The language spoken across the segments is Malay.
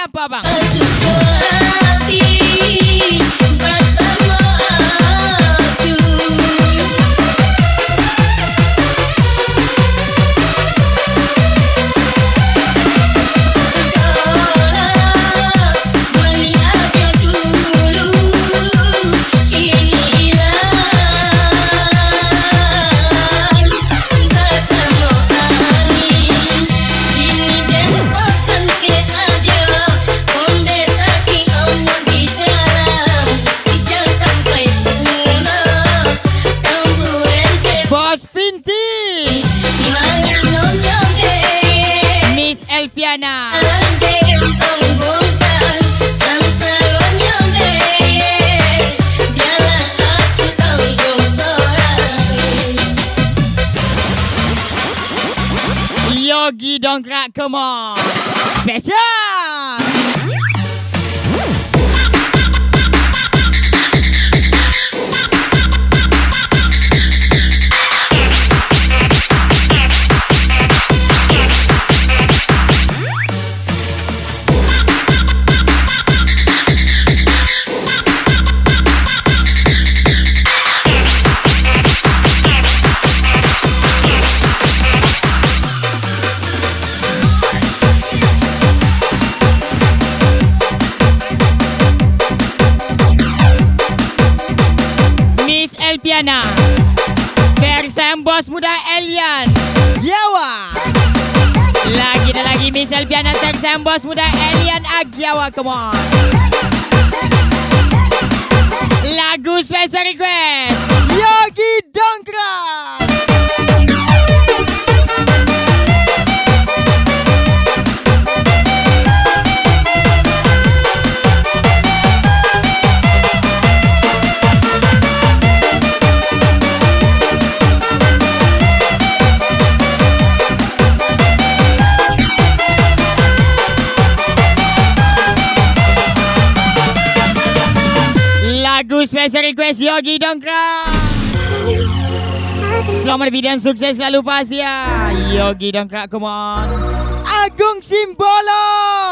apa bang? Yogi dongkrak, come on. Special. Elpiana Versam bos muda Elian Yawa. Lagi dan lagi Miss Elpiana Versam bos muda Elian Agyawa, come on. Lagu special request Yogi dongkrak. Lagu special request Yogi dongkrak. Selamat bidang sukses selalu pasti ya. Yogi dongkrak, come on. Agung Simbolo.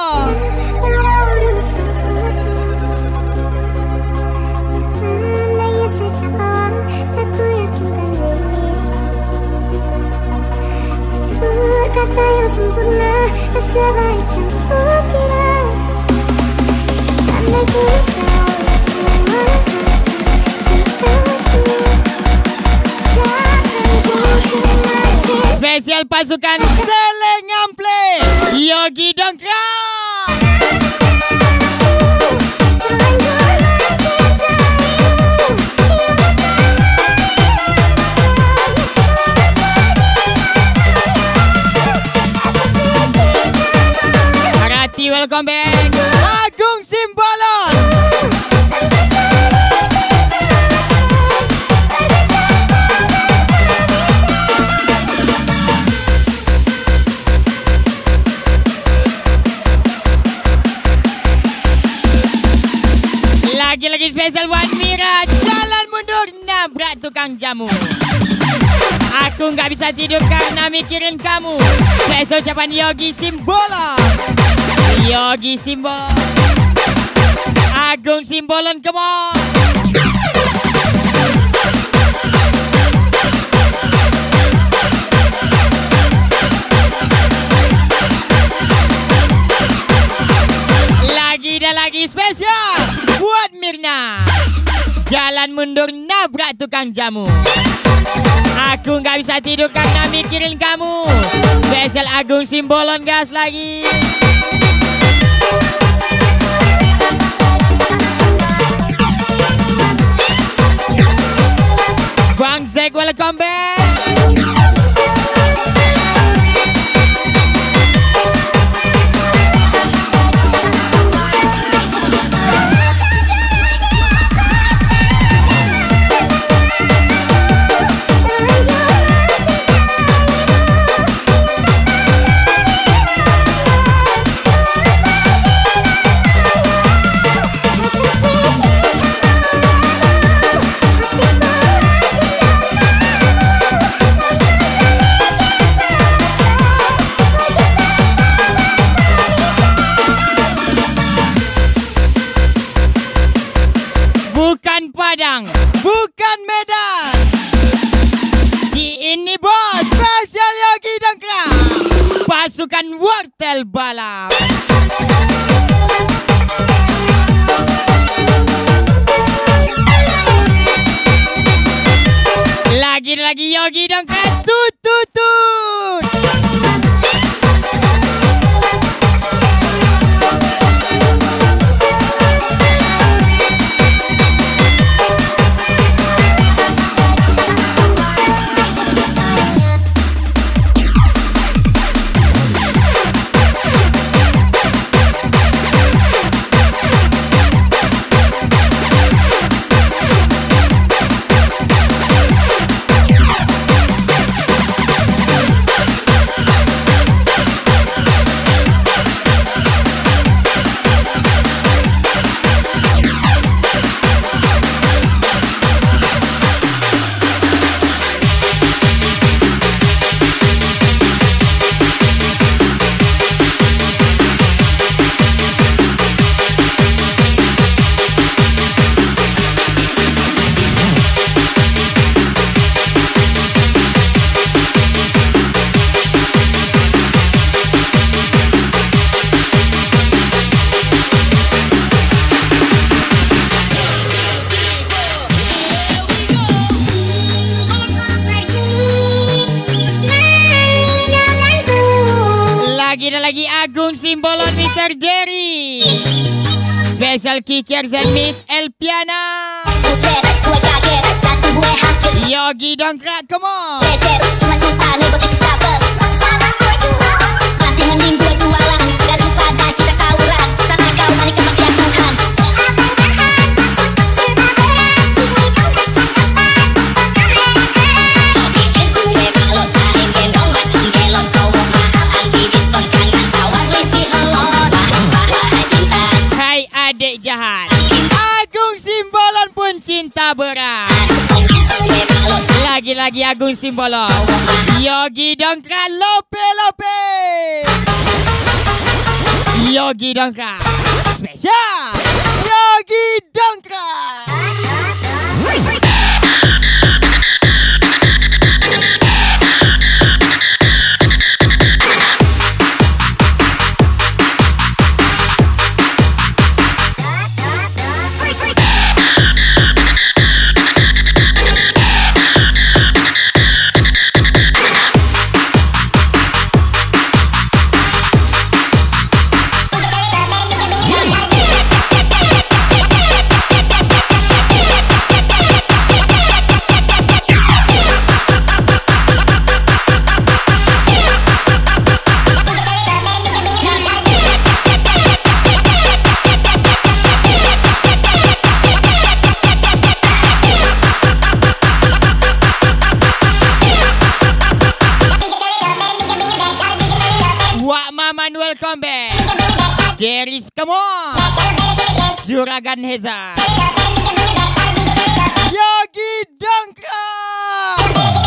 Kata yang sempurna, sebaik yang kukira. Andai ku tahu semua spesial pasukan Selengample Yogi dongkrak. Harati welcome back Agung Simbolon. Lagi-lagi spesial buat Mira. Jalan mundur nabrak tukang jamu. Aku nggak bisa tidur karena mikirin kamu. Spesial ucapan Yogi Simbolon. Yogi Simbolon. Agung Simbolon, come on. Lagi dan lagi spesial buat Mirna. Jalan mundur nabrak tukang jamu. Aku nggak bisa tidur karena mikirin kamu. Spesial Agung Simbolon, gas lagi. Bang Zek welcome back. pasukan wortel balap. Lagi-lagi Yogi dongkrak tut tut tut. Lagi Agung Simbolon Mr. Jerry. Special kickers and Miss Elpiana. Yogi dongkrak, come on. Masih mending gue jualan daripada kita tawuran. Sana kau balik ke bagian Tuhan. Bikin gue balon, main gendong macam gelon. Kau mau mahal anti diskon, jangan tawar lebih elon. Wahai cinta, Hai adik jahat, Agung Simbolon pun cinta berat. Lagi-lagi Agung Simbolon. Yogi dongkrak lope lope. Yogi dongkrak spesial. Yogi dongkrak. Manuel Combe, Deris, come on. Juragan Heza, Yogi dongkrak.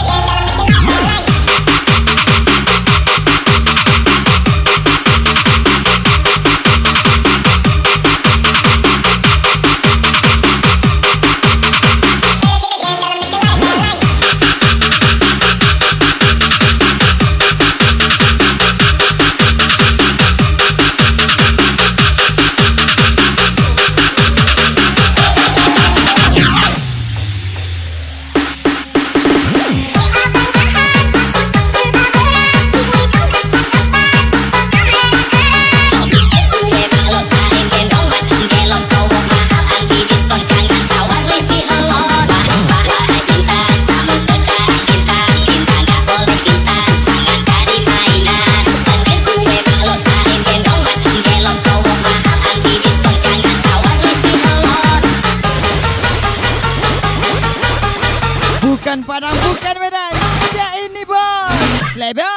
Bukan Padang, bukan Medan, ya ini bos. Lebo.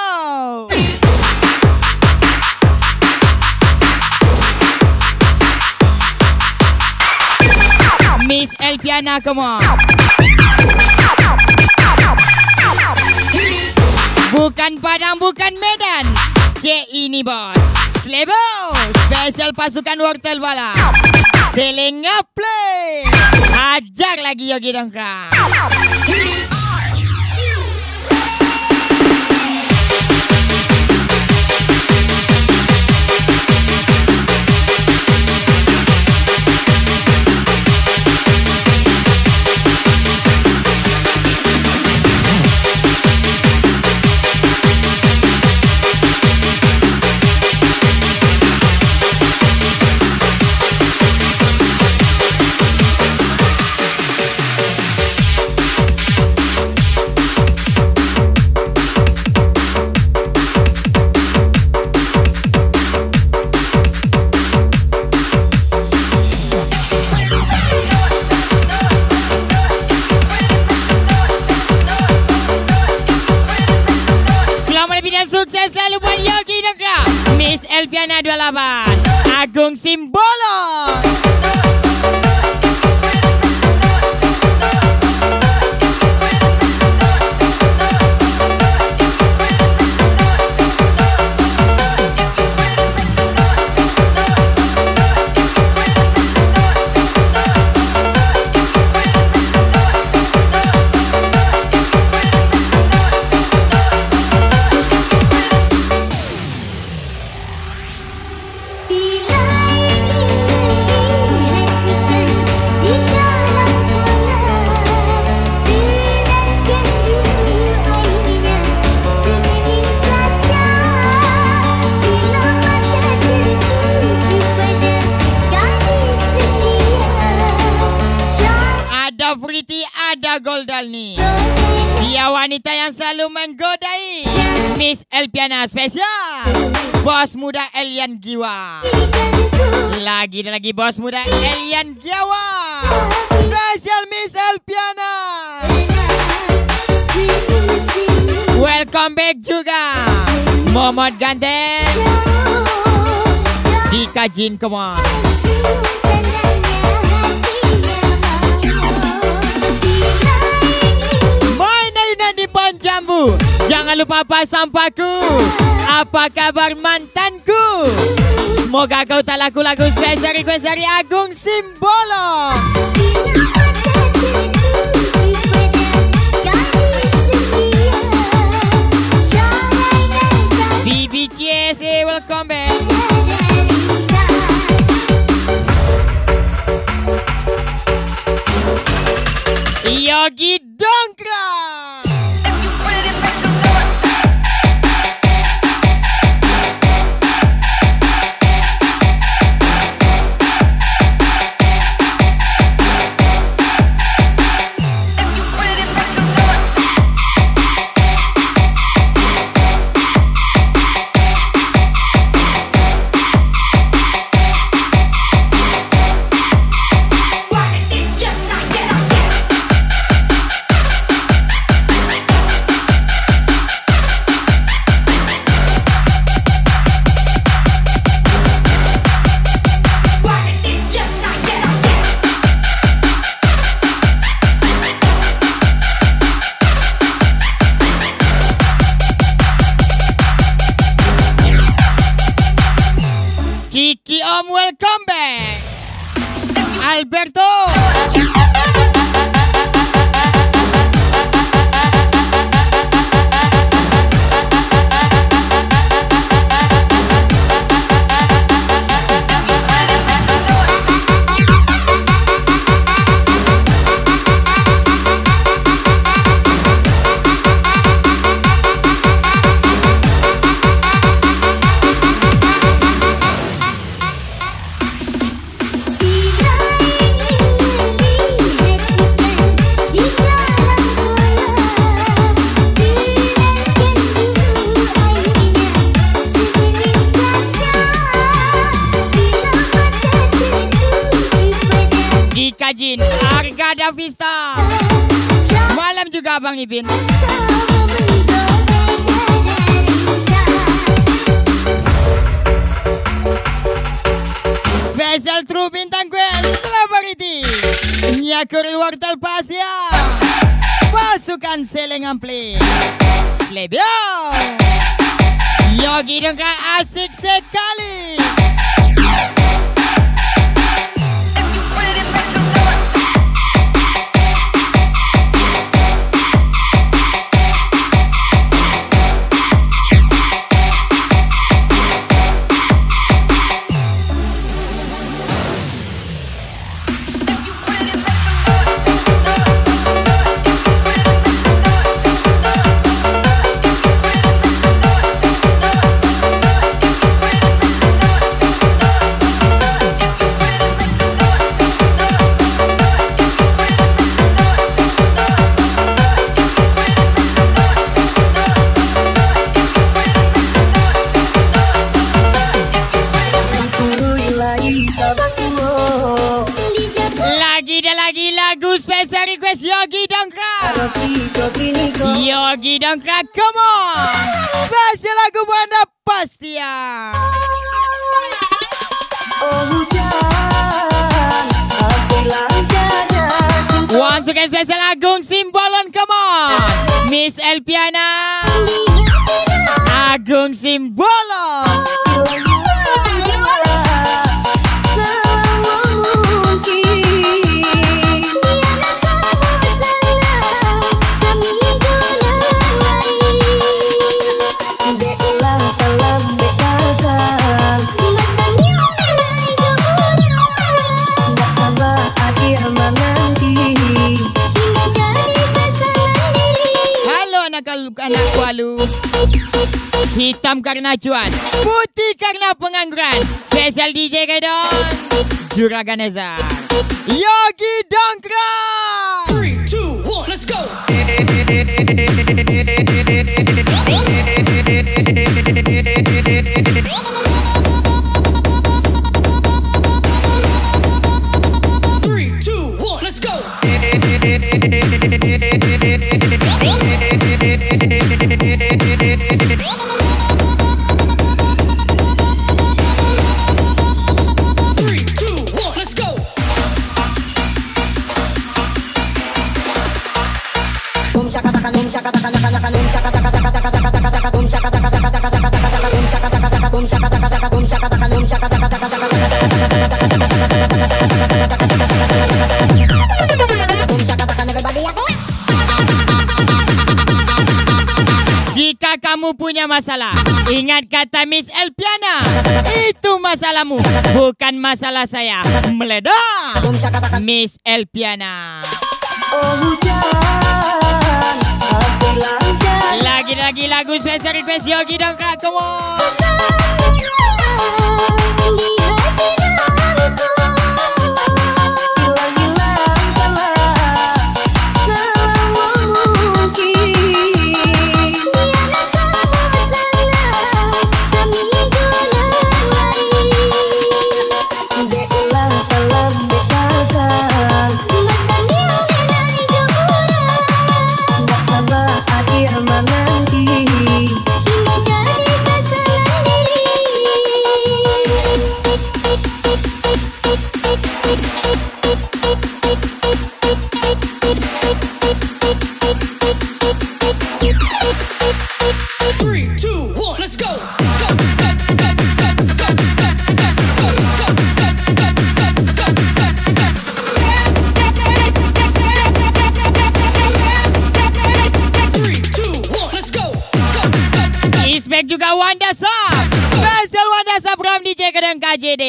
Miss Elpiana, come on. Bukan Padang, bukan Medan, ya ini bos. Lebo. Special pasukan wortel bala. Selinga play. Hajar lagi Yogi dongkrak. Miss Elpiana 28, Agung Simbolo. Pretty ada Goldal nih. Dia wanita yang selalu menggodai Miss Elpiana spesial. Bos muda Elian Giwa. Lagi dan lagi bos muda Elian Giwa. Spesial Miss Elpiana. Welcome back juga Momot Ganteng. Dika Jin, come on. Jambu, jangan lupa pasang paku. Apa kabar mantanku? Semoga kau tak laku-laku spesial request dari Agung Simbolo. BBCSA, welcome back. Yogi Dongkrak. Kiki Om, welcome back. Alberto. Jin, Argada Vista. Malam juga Abang Ipin. Special True Bintang Queen Celebrity Nyakuril Wortel Pasya Pasukan Seleng Ampli Slebio Yogi Dongkrak asik sekali. Lagi lagu special request Yogi Dongkrak. Yogi Dongkrak, come on. Special lagu Banda Pastia. Pasukan spesial Agung Simbolon, come on. Miss Elpiana, Agung Simbolon. Anak Kualu, hitam karena cuan, putih karena pengangguran. Spesial DJ Kedon, Juragan Nezar, Yogi Dongkrak. 3, 2, 1, let's go. Jika kamu punya masalah, ingat kata Miss Elpiana, itu masalahmu, bukan masalah saya. Meledak, Miss Elpiana. Lagi-lagi lagu spesial request Yogi Dongkrak, come on. Juga Wanda Sab, spesial Wanda Sab from DJ Kedeng KJD.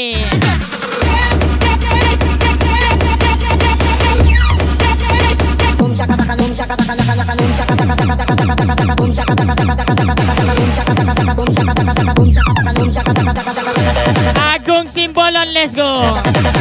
Agung Simbolon, let's go.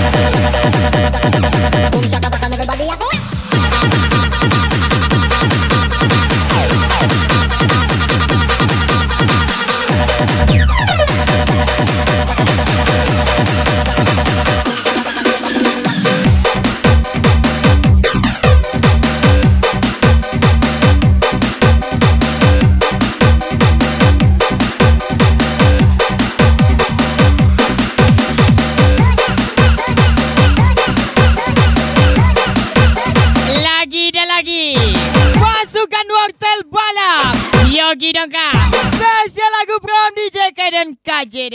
Yogi Dongkrak, spesial lagu from DJ Kedeng KJD.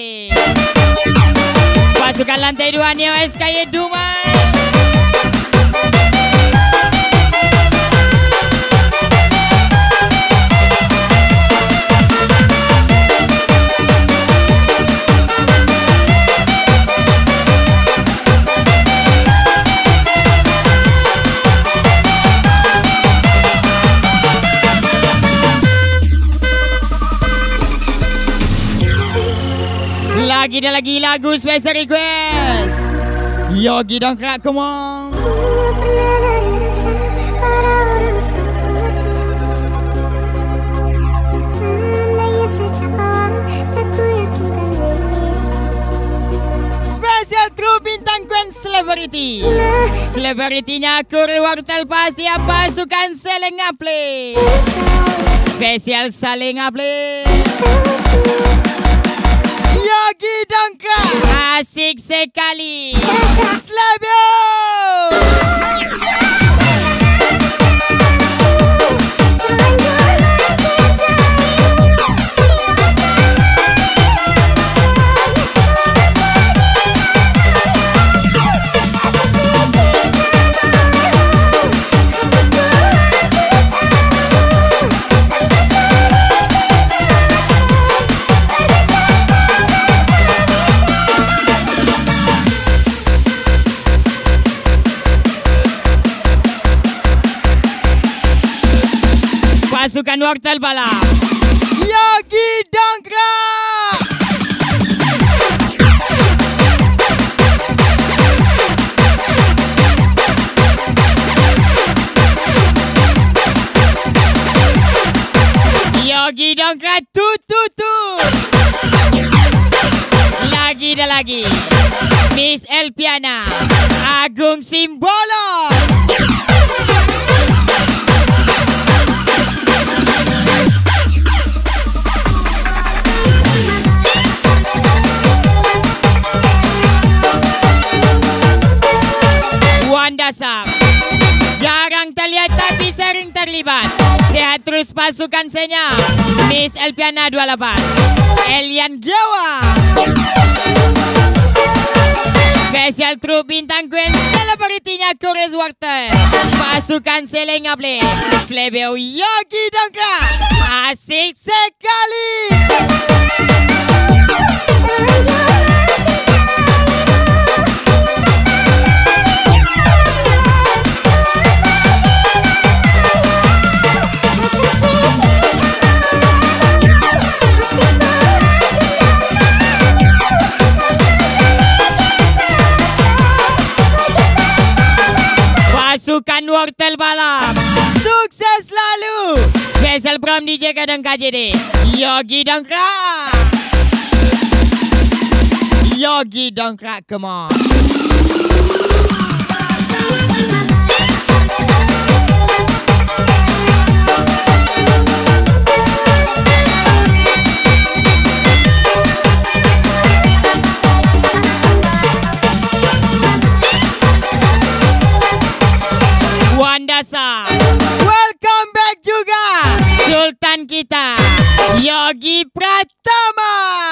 Pasukan lantai 2 Neo SKY Dumai. Lagi dan lagi lagu special request Yogi Dongkrak, come on. Spesial True Bintang Queen Celebrity. Celebrity-nya Kuril Wartel pasti pasukan Saling Aple. Spesial Saling Aple. Yogi Dongkrak, asik sekali. Slabio. Pasukan wortel balap Yogi Dongkrak. Yogi Dongkrak tututut. Lagi dan lagi Miss Elpiana Agung Simbolo. Wanda Sam jarang terlihat tapi sering terlibat. Sehat terus pasukan senya. Miss Elpiana 28 Elian Giawa. Special Troop bintang Queen selebritinya Kores Wortel. Pasukan Seleng Aple Flebeo Yogi Dongkrak. Asik sekali. Pasukan wortel balap sukses selalu. Special from DJ Kadang KJD Yogi Dongkrak. Yogi Dongkrak, come on. Wandasa, welcome back juga Sultan kita Yogi Pratama.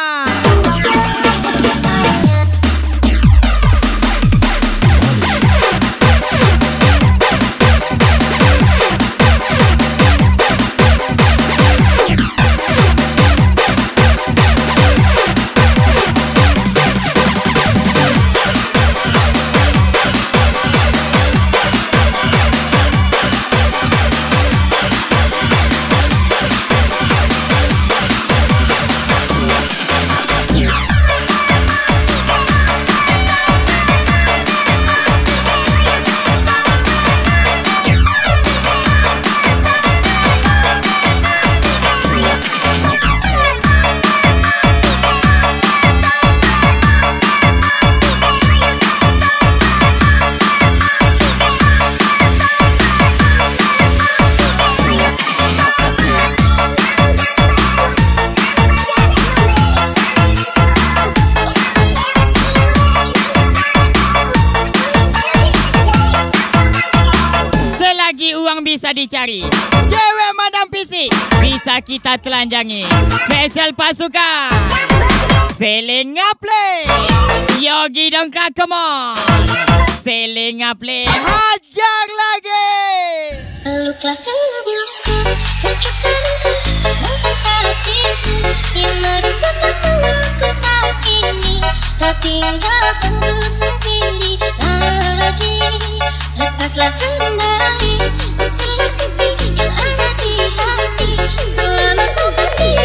Bisa dicari cewek madam fisik bisa kita telanjangi. Special pasukan Seleng Aple Yogi Dongkrak, come on. Seleng Aple hajar lagi. Peluklah tubuhku, ucapkan hatiku yang merubah aku tak ini. Tak tinggalkan ku sendiri lagi. Lepaslah kembali semua sepi yang ada di hati. Selamat berhenti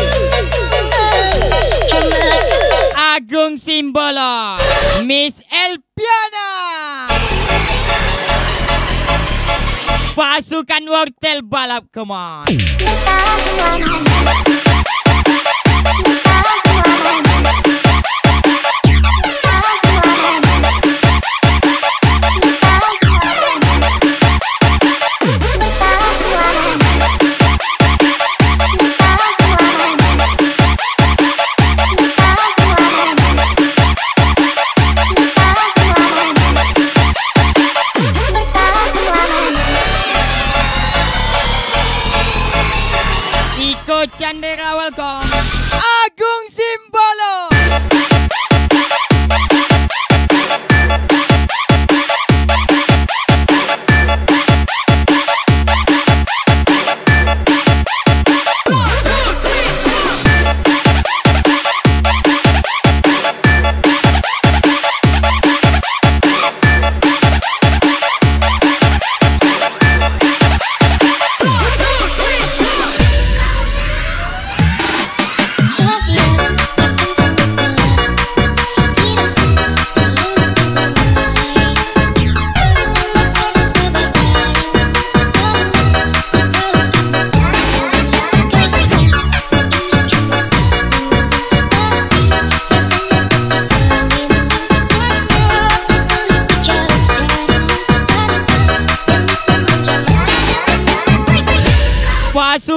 cuma Agung Simbolo Miss Elpiana. Pasukan wortel balap, come on. Chandera, welcome. Agung Simbolo.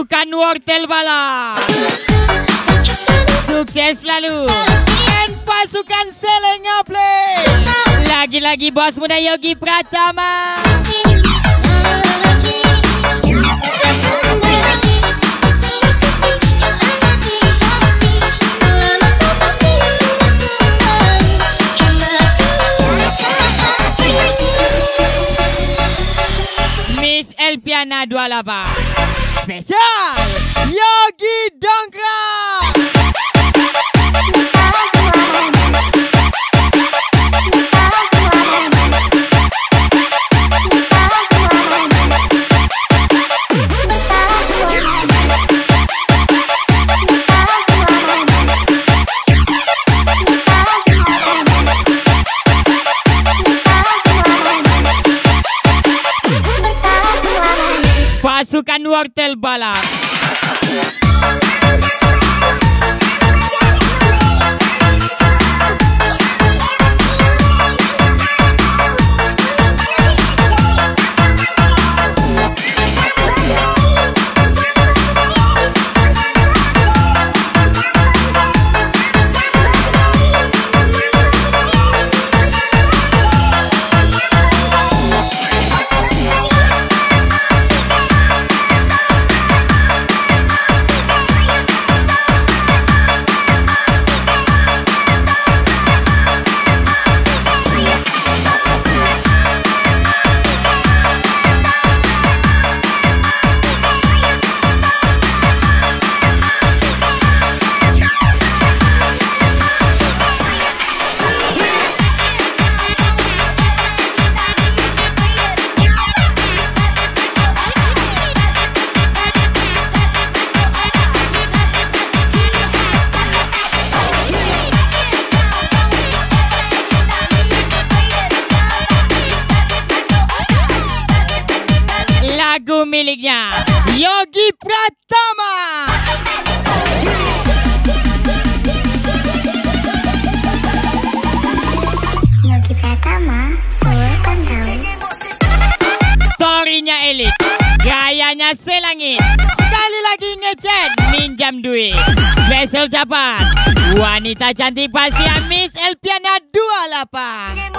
Pasukan wortel bala. Sukses selalu. Dan pasukan Selengaple. Lagi-lagi bos muda Yogi Pratama. Miss Elpiana 28. Spesial Yogi Dongkrak. Pasukan wortel bala. Lagu miliknya Yogi Pratama. Yogi Pratama, Sultan tahu. Storynya elit, gayanya selangit. Sekali lagi ngechat, minjam duit. Spesial ucapan wanita cantik pastian Miss Elpiana 28.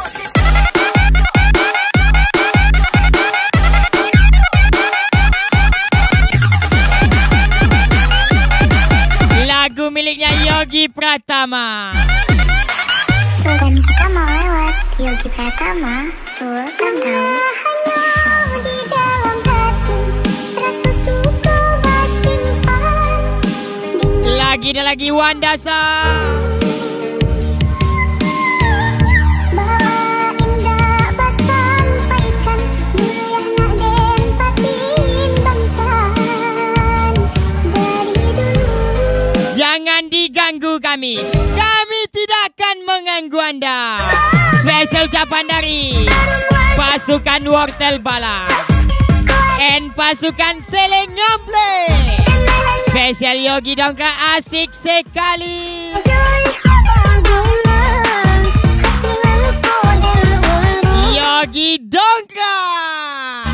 Lagu miliknya Yogi Pratama. Sultan kita mau lewat. Yogi Pratama, Sultan tahu. Di dalam hati, rasa suka bersimpan. Lagi dan lagi Wandasa. Bahwa indah bersampaikan, mulia nak den patimbangkan. Dari dulu Jangan diganggu kami. Kami tidak akan mengganggu Anda. Spesial ucapan dari pasukan wortel bala and pasukan Selengaple. Spesial Yogi Dongkrak asik sekali. Yogi Dongkrak.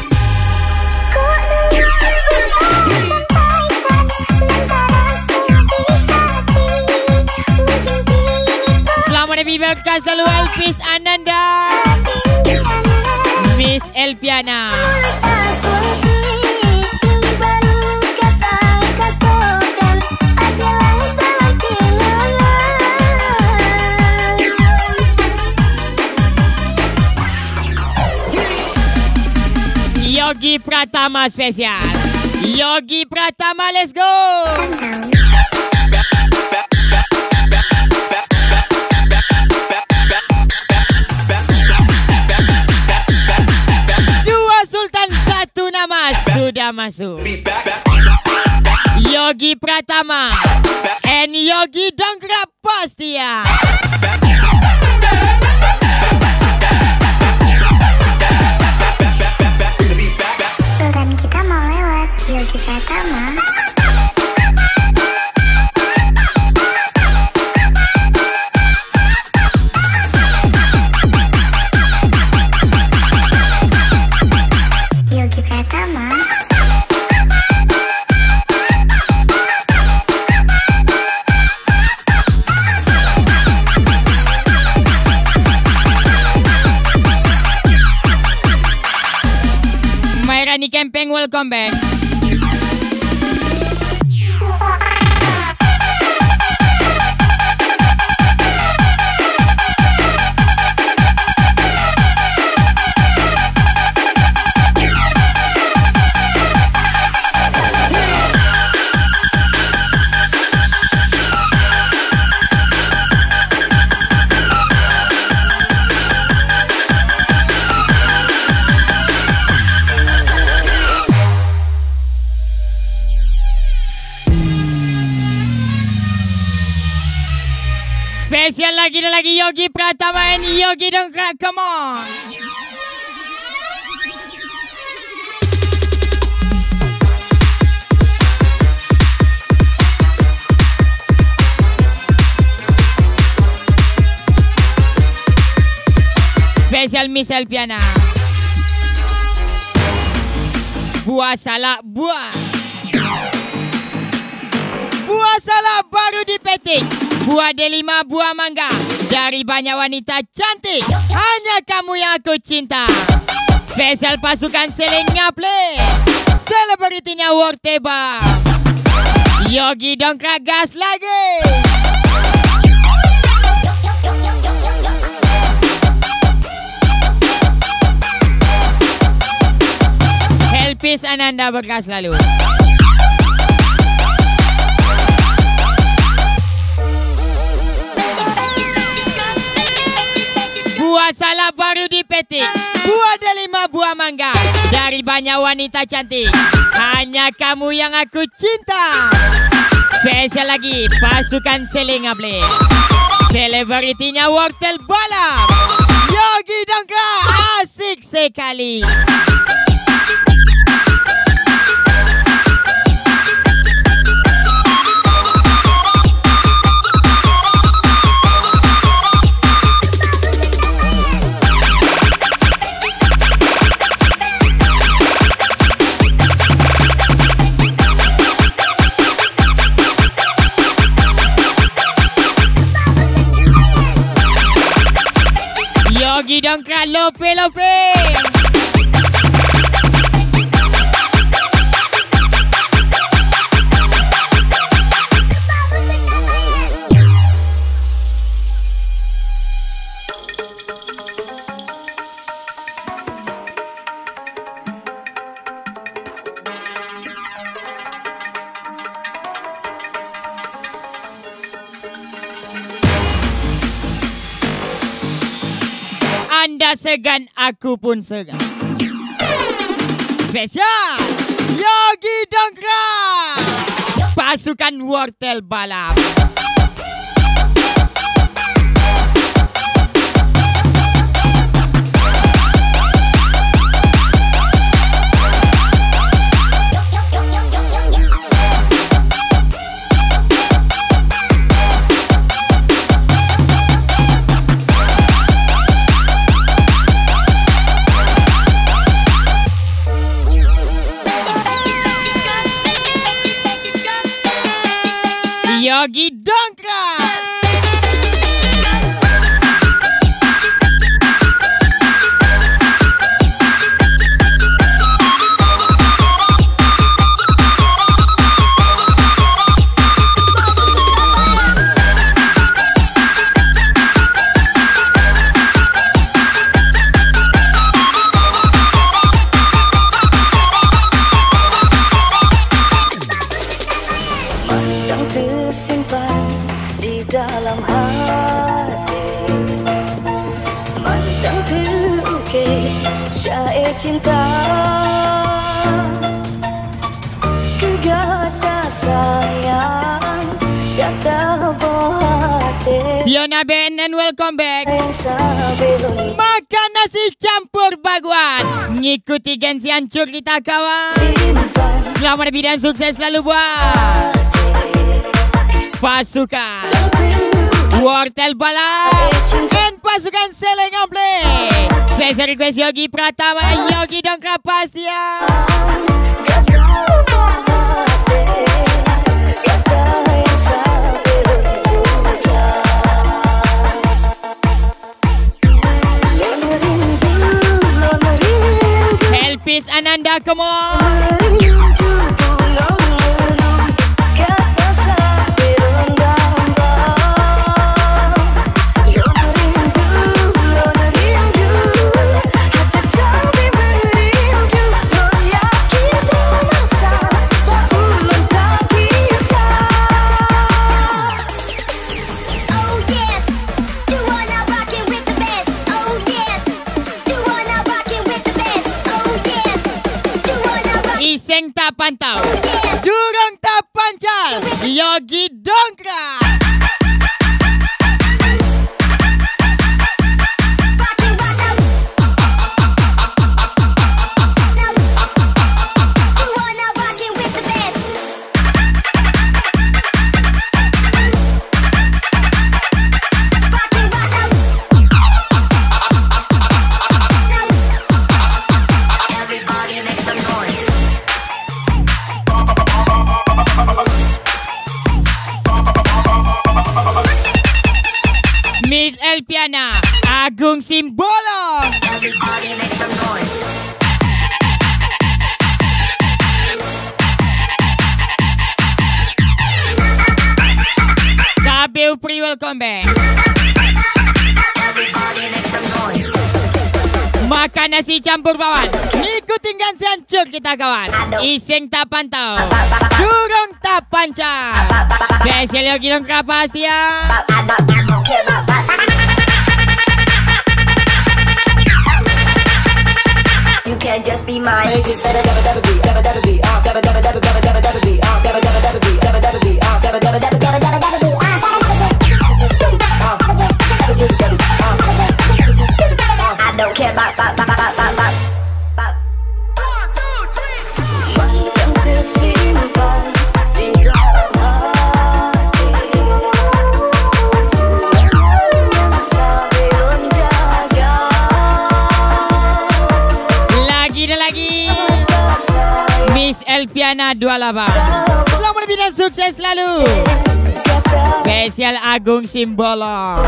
Selamat Nabi berkah selalu Elvis Ananda, Miss Elpiana. Yogi Pratama spesial. Yogi Pratama, let's go. Dua Sultan satu nama sudah masuk. Yogi Pratama and Yogi Dongkrak Pastia. Sultan kita mau lewat. Yogi Pratama. Yogi Pratama. Benny Kempeng, welcome back. Spesial lagi dan lagi Yogi Pratama and Yogi Dongkrak, come on. Spesial Miss Elpiana. Buah salak buah. Buah salak baru dipetik. Buah delima, buah mangga. Dari banyak wanita cantik, hanya kamu yang aku cinta. Spesial pasukan Seleng Ngaple. Selebritinya Worteba. Yogi Dongkrak gas lagi. Helpis Ananda berkas lalu. Buah salak baru dipetik. Buah delima, buah mangga. Dari banyak wanita cantik, hanya kamu yang aku cinta. Spesial lagi pasukan Seleng Ngaple. Selebritinya Wortel Balap. Yogi Dongkrak asik sekali. Yogi Dongkrak lope-lope. Anda segan, aku pun segan. Spesial Yogi Dongkrak. Pasukan Wortel Balap. Yogi Dongkrak. Tersimpan di dalam hati, mandang terukir syair cinta, kegata sayang kata bohate. Fiona Ben and welcome back. Makan nasi campur baguan, ngikuti Gensi hancur kita kawan. Selamat lebih dan sukses selalu buat pasukan Wortel Balap dan pasukan Seleng Ngaple. Special request Yogi Pratama, Yogi Dongkrak pasti ya. Hafiz Ananda, come on. Iseng tak pantau, Durung tak pancal, Yogi dongkrak. Miss Elpiana, Agung Simbolo. KBU Pri, welcome back. Makan nasi campur bawang, ngikutin gansian cuk kita kawan. Iseng tak pantau, Durung tak pancal. Spesial Yogi dongkrak pasti ya. You can't just be mine. Baby, better, better, better be, better, better be, better, better, better, better, better, better be, better, better, better be, better, better be, better, better, better, better, better be. I don't care about. Yang tersimpan di dalam hati, yang sambil menjaga. Lagi dan lagi, Miss Elpiana 28. Selamat lebih dan sukses selalu. Spesial Agung Simbolo.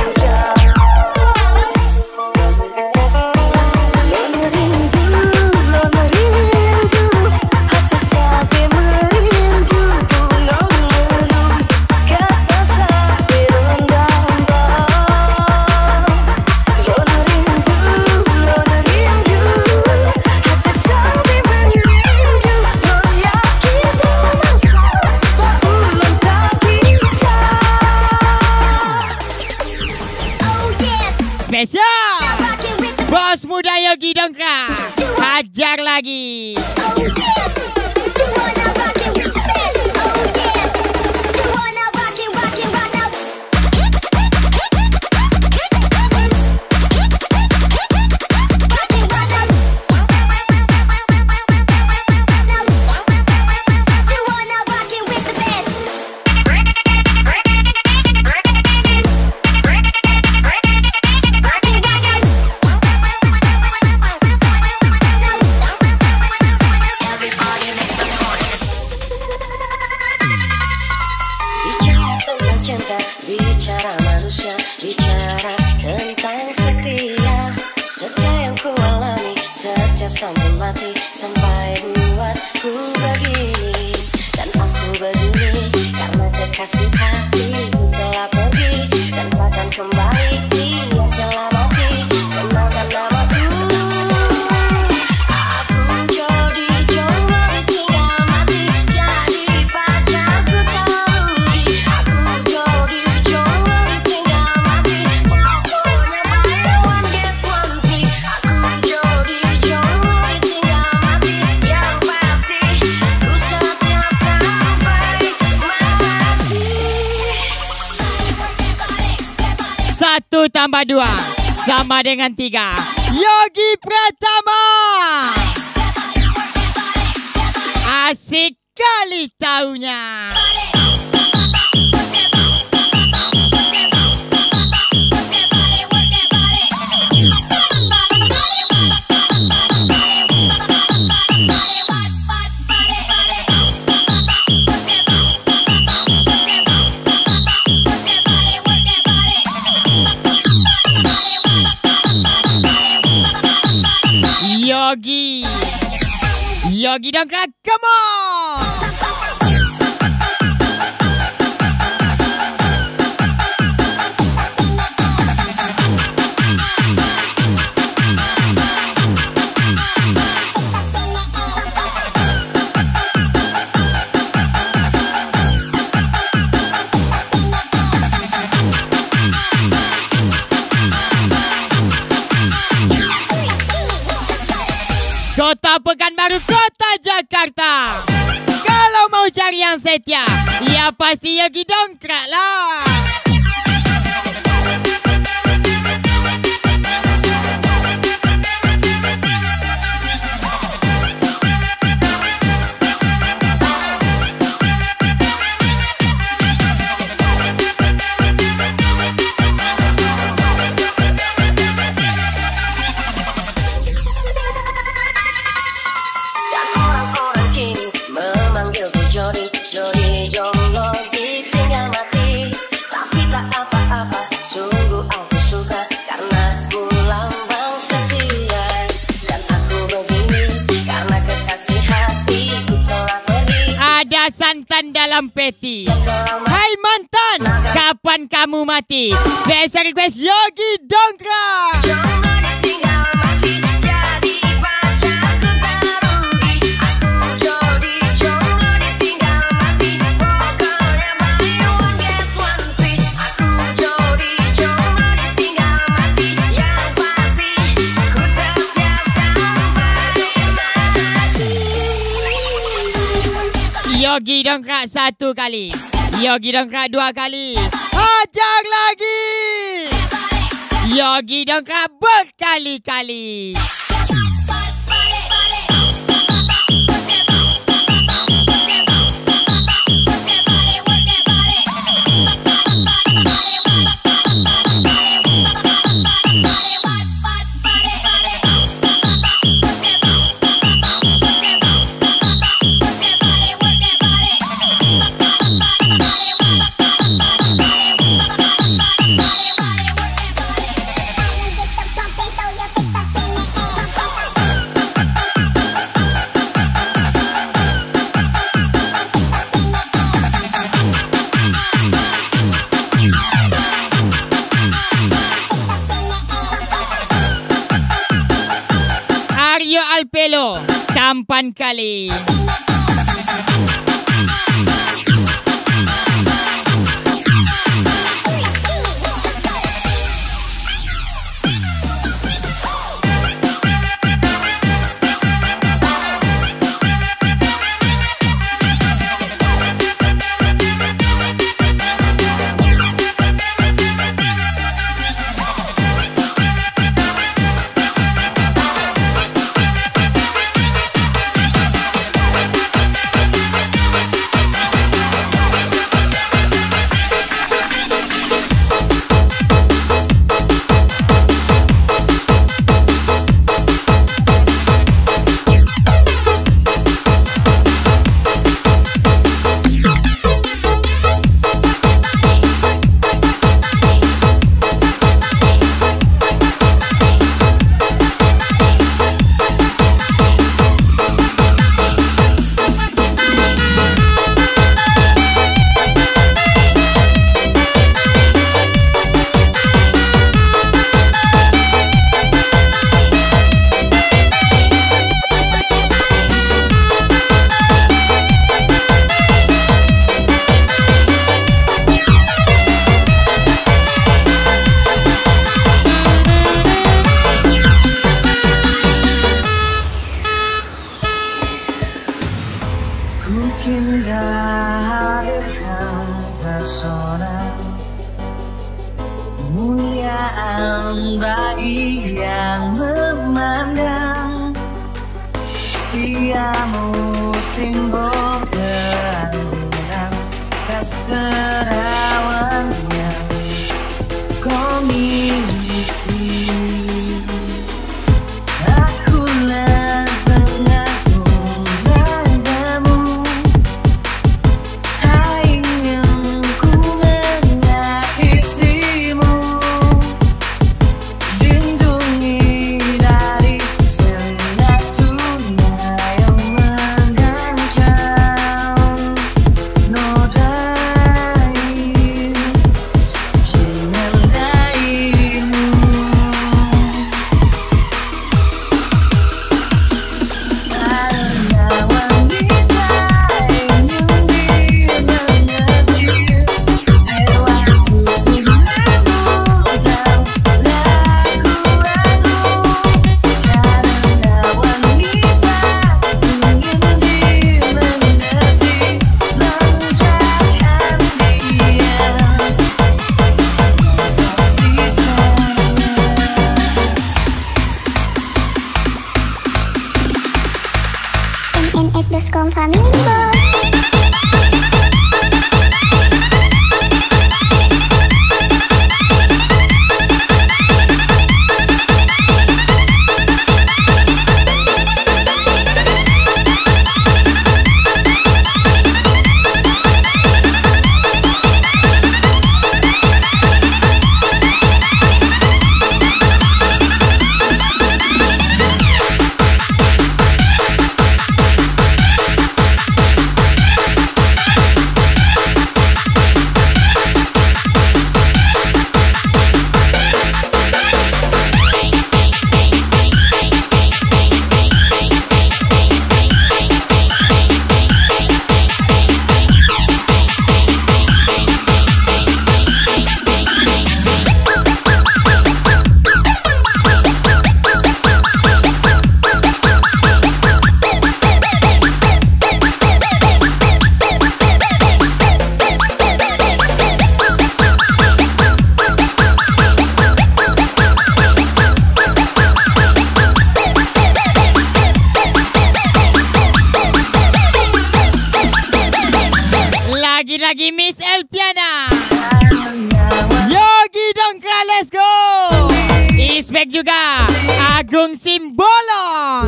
Spesial Bos Muda Yogi dongkrak, hajar lagi. Bicara manusia, bicara tentang setia. Setia yang ku alami, setia sampai mati, sampai buatku begini. Dan aku begini karena kekasih hatiku telah pergi dan takkan kembali. Dia telah mati, kenalkan namaku. Aku jadi jomblo ditinggal mati, jadi pacarku tak rudi. Aku jadi jomblo ditinggal mati, pokoknya buy one get one free. Aku jadi jomblo ditinggal mati, yang pasti ku setia sampai mati. 1 tambah 2 sama dengan 3. Yogi Pratama. Asik kali taunya. Yogi Yogi Dongkrak, come on! Kota Pekanbaru, Kota Jakarta. Kalau mau cari yang setia, ya pasti Yogi Dongkrak lah. Santan dalam peti. Hai mantan, kapan kamu mati? Special request Yogi Dongkrak. Yogi Dongkrak 1 kali. Yogi Dongkrak 2 kali. Hajar lagi. Yogi Dongkrak berkali-kali. Alpelo, tampan kali. Kemuliaan bagi yang memandang, setiamu simbol keanggunan, kas terawan yang kau miliki. Akulah pengagum ragamu, tak ingin ku menyakitimu. Lindungi dari sengat dunia yang con flamingo. Lagi Miss Elpiana. Yogi Dongkra, let's go. Ispek juga Agung Simbolon.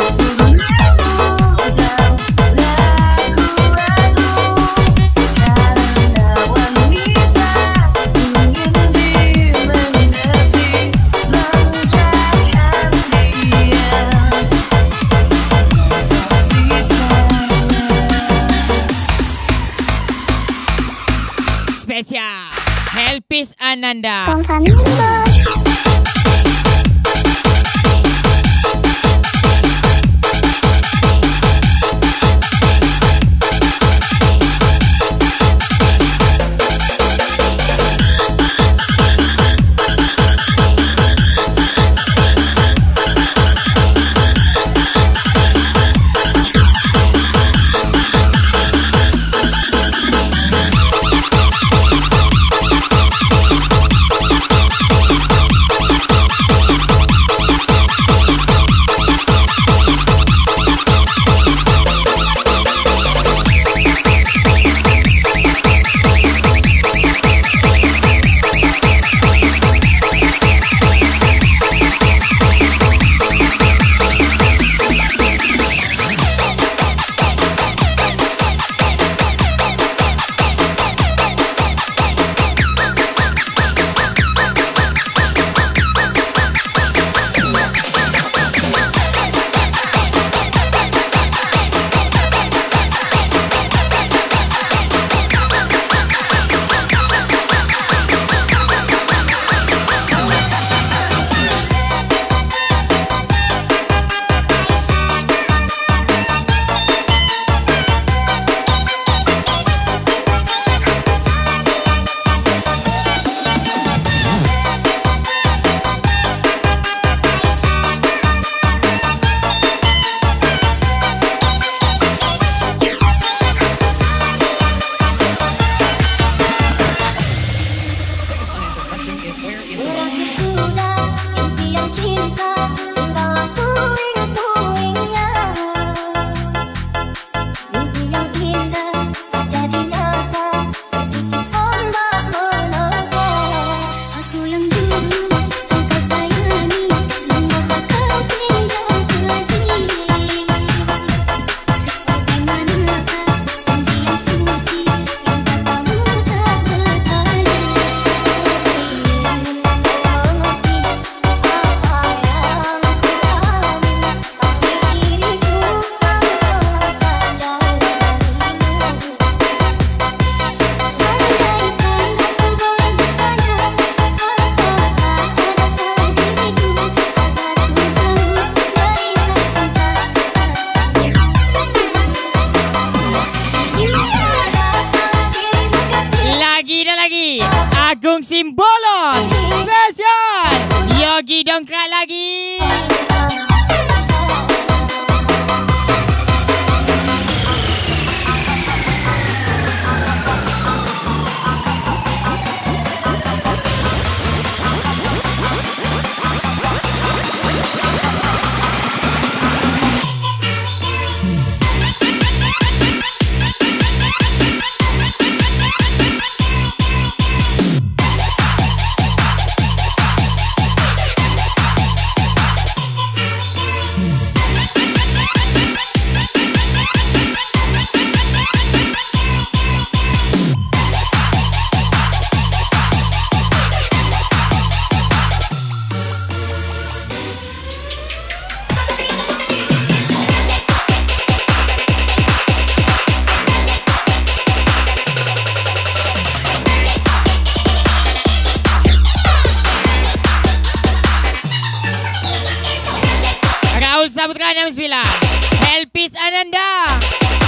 Spesial Helpis Ananda. Con flamingo. Agung Simbolon. Spesial Yogi Dongkrak lagi. sambutkan yang 9. Helpis Ananda.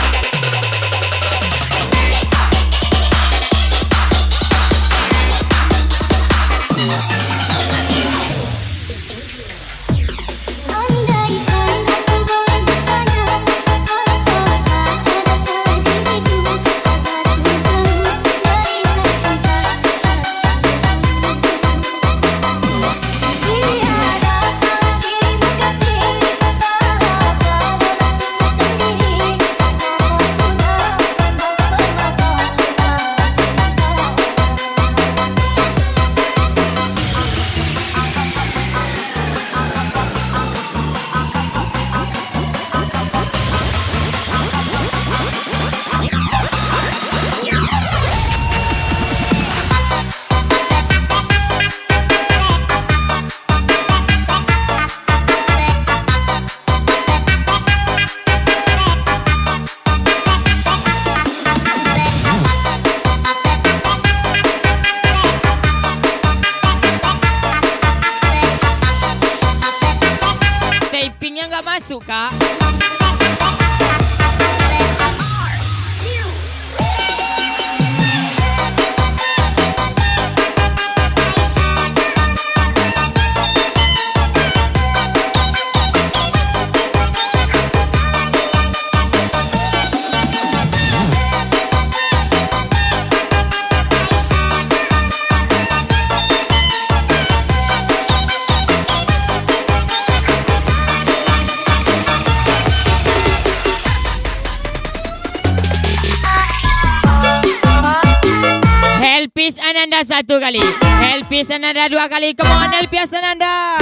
Masuk kak. Helpis Ananda 1 kali. Helpis Ananda 2 kali. Come on Helpis Ananda.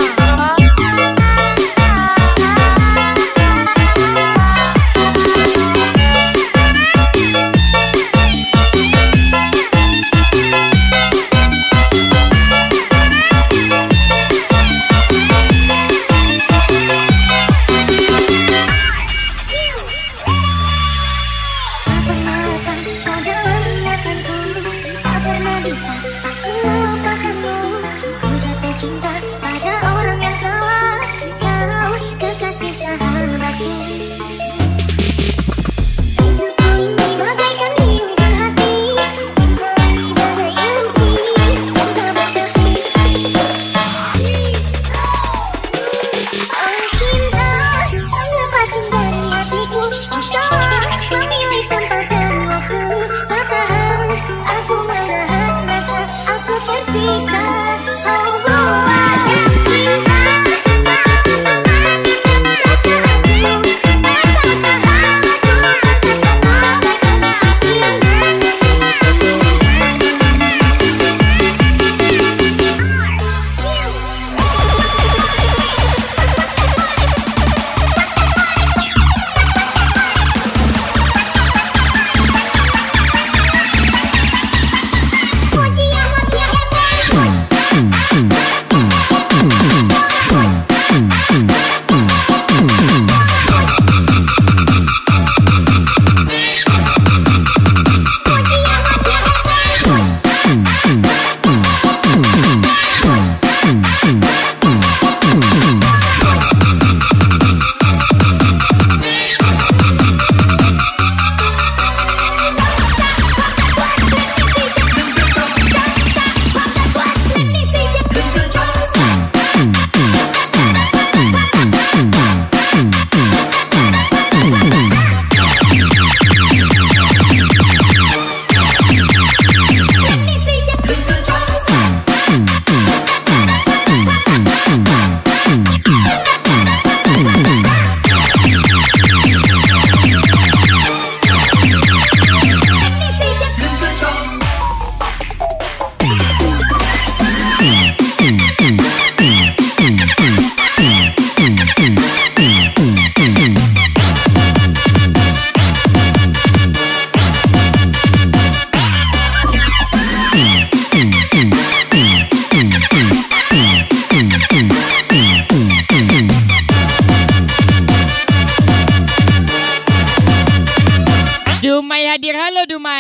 Dumai hadir. Halo Dumai.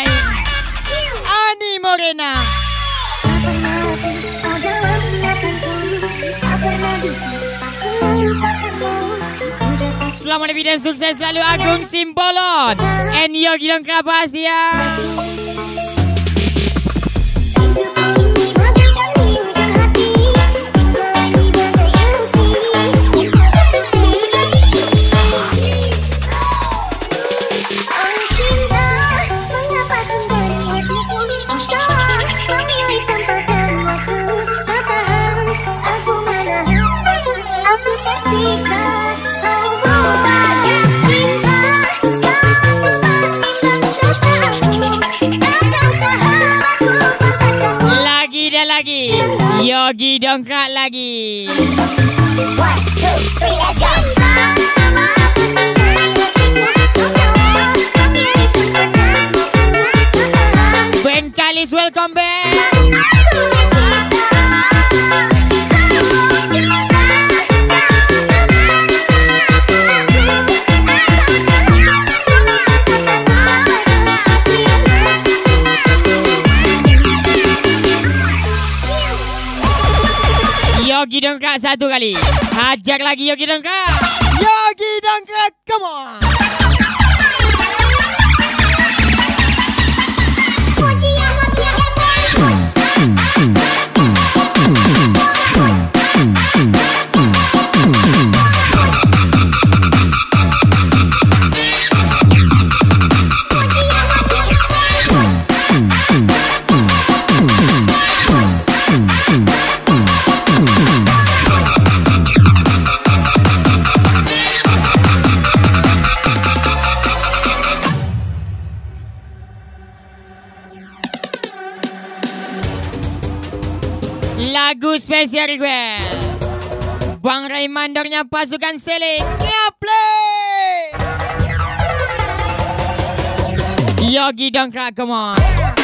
Ani Morena. Tak pernah bisa aku melupakanmu. selamat lebih dan sukses selalu Agung Simbolon and Yogi Dongkrak Bahasa. Yogi Dongkrak lagi. 1, 2, 3, let's go. Ben Kalis, welcome back. Yogi Dongkrak satu kali. Hajar lagi Yogi Dongkrak. Yogi Dongkrak, come on. Lagu spesial request Bang Raymandornya Pasukan Seling. Play Yogi Dongkrak, come on.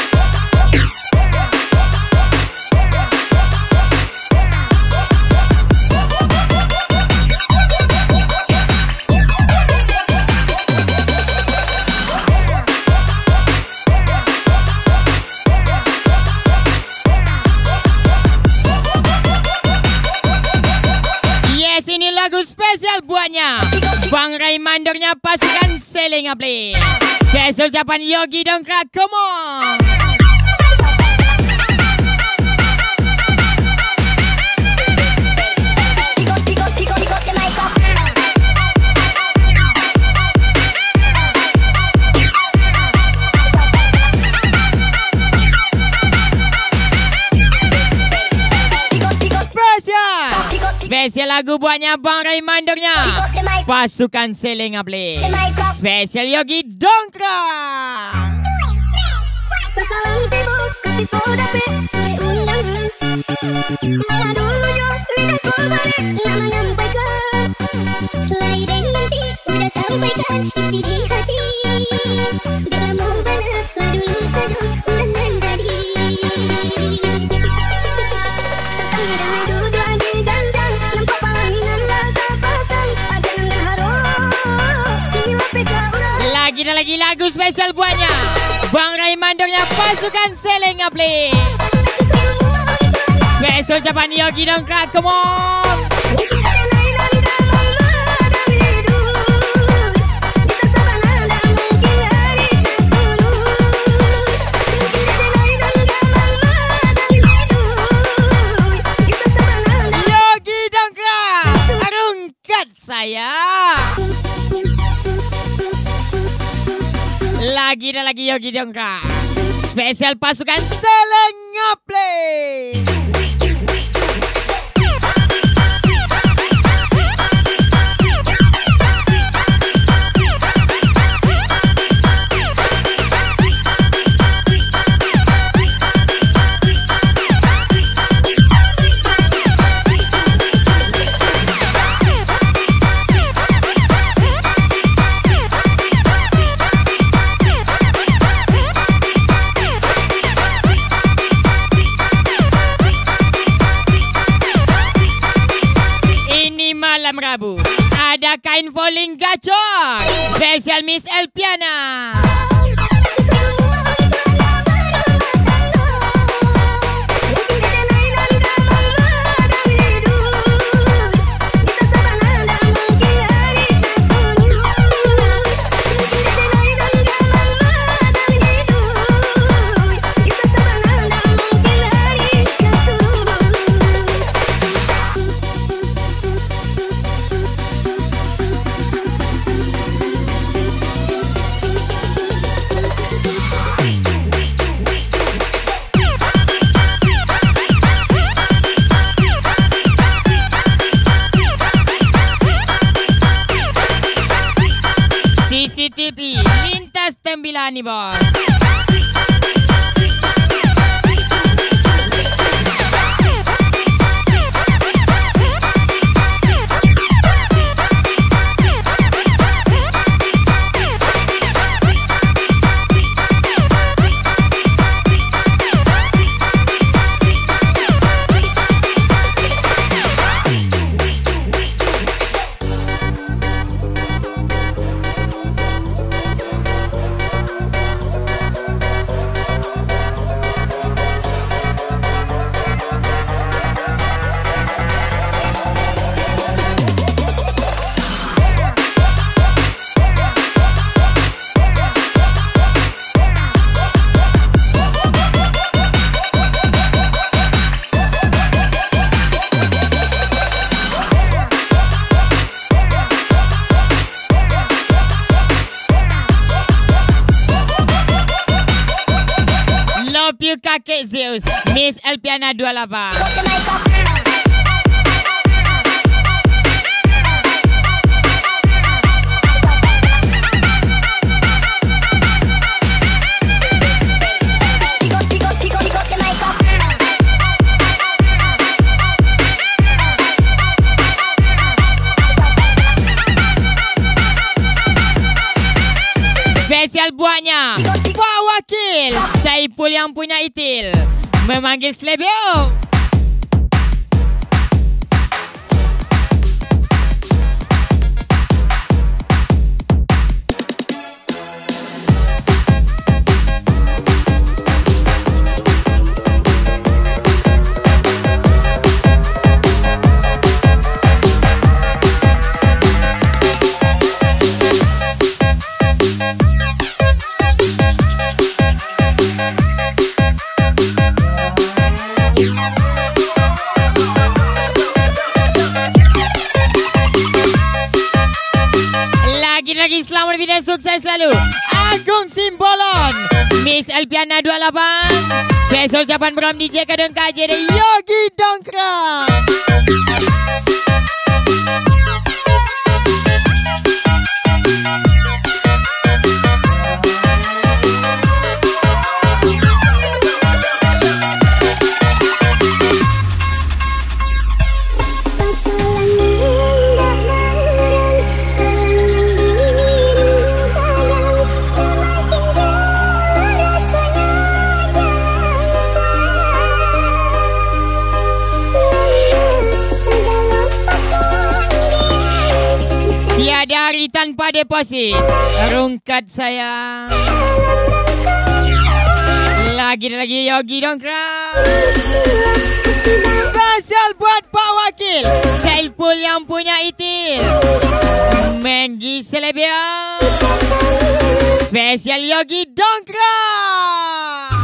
Ini lagu spesial buatnya Bang Raymandornya Pasukan Seling. Play spesial ucapan Yogi Dongkrak, come on. Spesial lagu buatnya Bang Raymandornya Pasukan Seling. Play spesial Yogi Dongkrak. Lagi dan lagi lagu spesial buatnya Bang Raymandornya Pasukan Seling. Play spesial ucapan Yogi Dongkrak, come on. Yogi Dongkrak, rungkat saya. Lagi dan lagi Yogi Dongkrak spesial Pasukan Seling. Play Rabu ada kain falling gacor spesial Miss Elpiana. dia ni bos. Kakek Zeus, Miss Elpiana 28. Spesial buatnya Pak Wakil Saipul yang punya itil memanggil Slebio. Lagi selamat lebih dan sukses selalu Agung Simbolon, Miss Elpiana 28. Saya ucapan beram DJ Kadon KJ dan Yogi Dongkrak. Tiada hari tanpa deposit rungkat saya. Lagi Yogi Dongkrak. Spesial buat Pak Wakil Saipul yang punya itil Menggi Selebia. Spesial Yogi Dongkrak.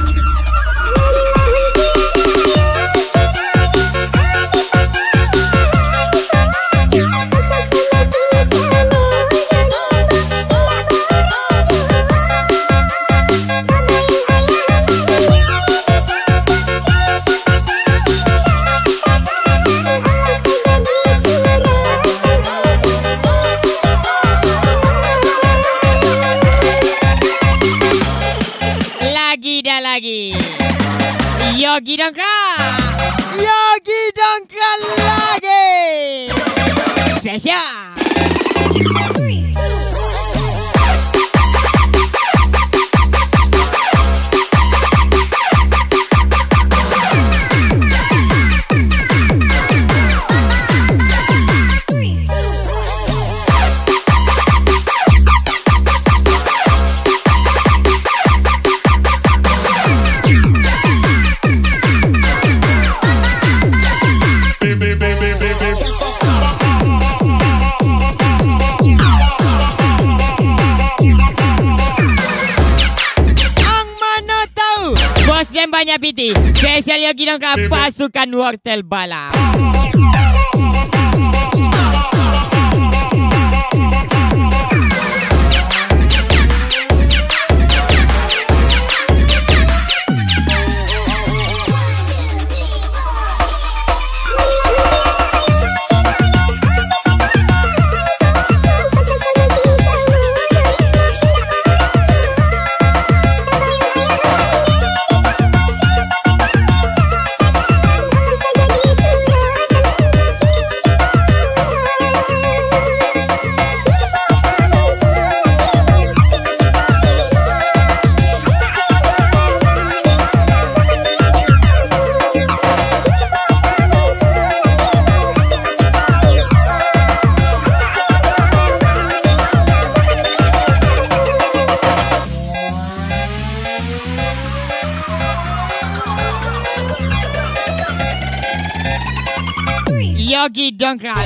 Lagi Yogi Dongkrak. Yogi Dongkrak lagi spesial. Banyak piti spesial Yogi Dongkrak pasukan wortel bala. Yogi Dongkrak.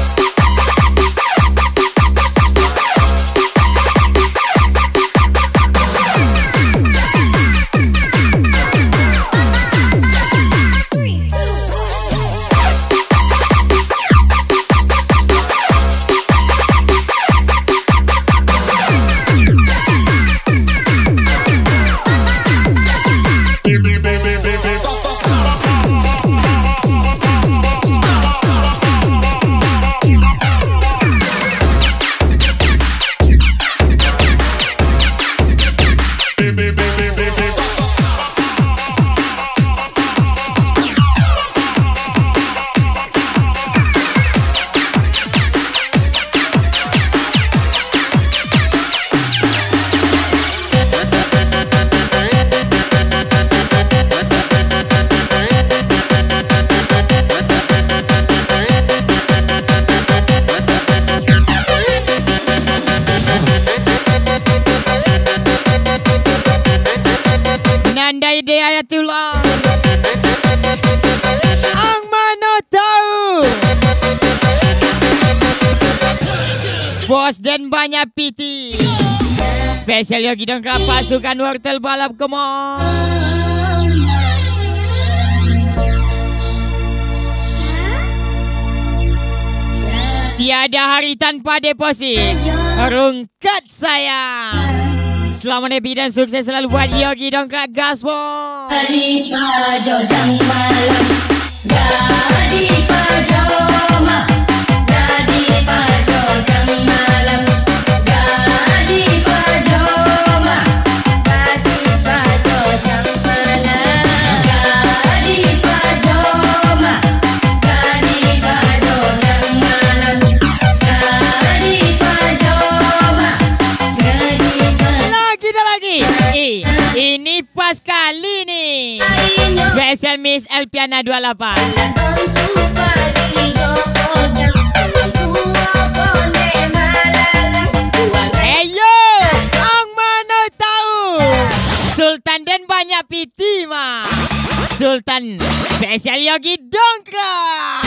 Bos dan banyak piti. Spesial Yogi Dongkrak pasukan wortel balap, come on. Tiada hari tanpa deposit. Rungkat sayang. Selamat happy dan sukses selalu buat Yogi Dongkrak, gaspol. Gadi pajojang malam, gadi pajoma, gadi pajojang malam, gadi pajoma, gadi pajojang malam, gadi pajoma, gadi pajojang malam, gadi pajoma, gadi Lagi. Ini pas kali nih. Spesial Miss Elpiana 28. Ayo, ang mana tahu? Sultan dan banyak piti mah. Sultan spesial Yogi Dongkrak.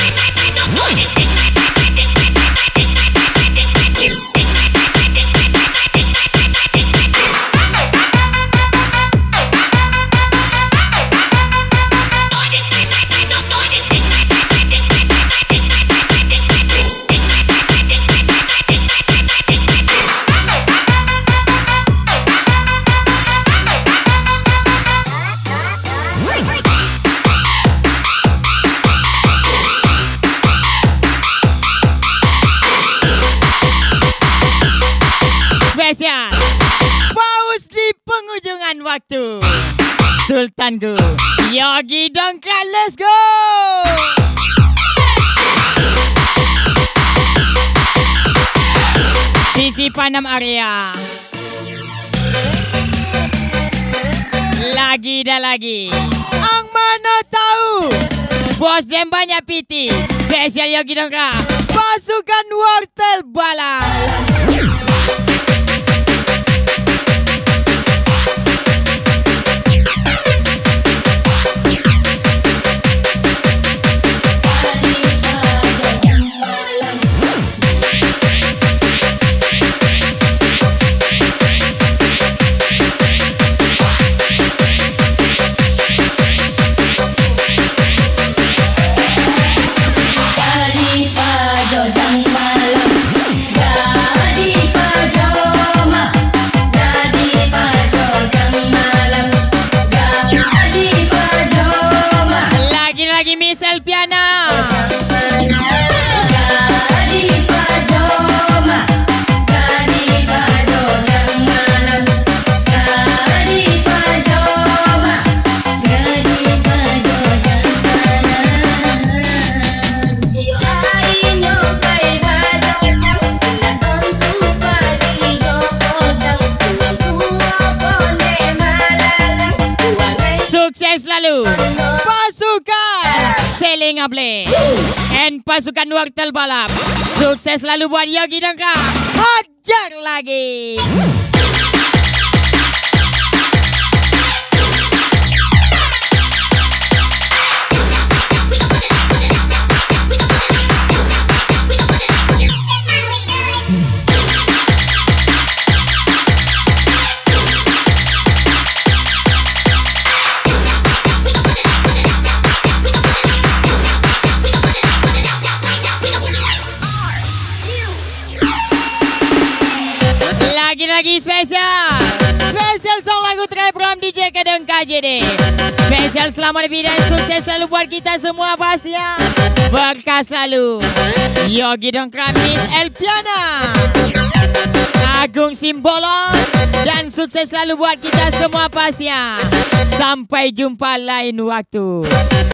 Spesial paus di penghujungan waktu. Sultanku Yogi Dongkrak, let's go. Sisi Panam area. Lagi dah lagi. Ang mana tahu? Bos dan banyak piti. Spesial Yogi Dongkrak pasukan wortel balap. Selalu pasukan Seling Able and pasukan wortel balap. Sukses selalu buat Yogi Dongkrak. Hajar lagi. lagi spesial. Spesial song lagu terakhir from DJ Kedeng KJD. Spesial selamat lebih dan sukses selalu buat kita semua pastinya. Berkah selalu. Yogi Dongkram Miss Elpiana, Agung Simbolon, dan sukses selalu buat kita semua pastinya. Sampai jumpa lain waktu.